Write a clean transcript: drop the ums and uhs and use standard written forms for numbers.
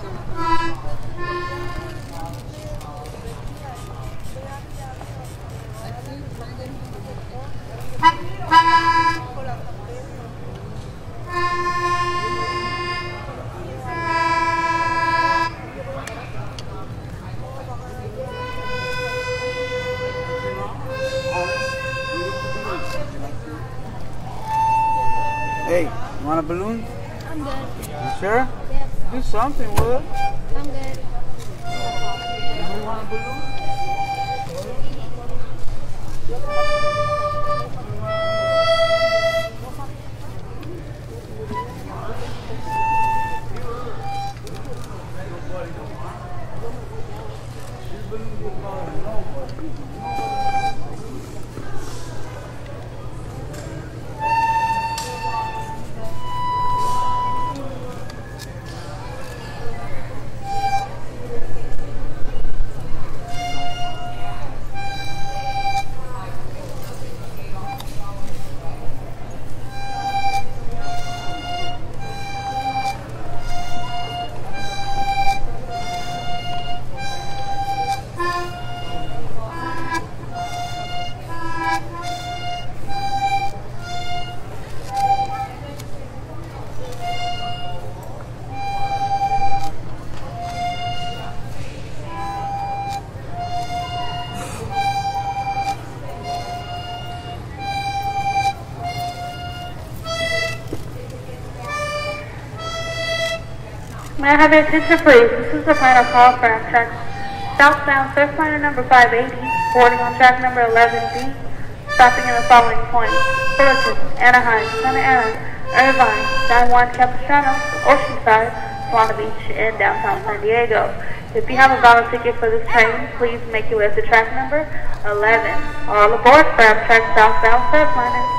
Hey, you want a balloon? I'm good. You sure? Yep. Do something with it. I'm good. You want a balloon? May I have your attention, please? This is the final call for Amtrak southbound Surfliner number 580, boarding on track number 11B, stopping in the following points: Fullerton, Anaheim, Santa Ana, Irvine, San Juan Capistrano, Oceanside, Solana Beach, and downtown San Diego. If you have a valid ticket for this train, please make your way to track number 11. All aboard for Amtrak southbound Surfliner.